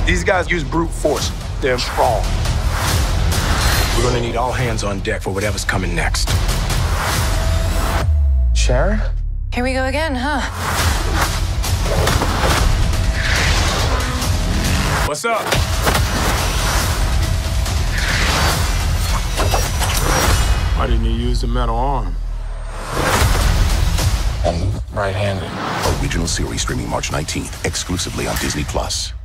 These guys use brute force. They're strong. We're gonna need all hands on deck for whatever's coming next. Sharon? Here we go again, huh? What's up? Why didn't you use the metal arm? I'm right-handed. Original series streaming March 19th, exclusively on Disney+.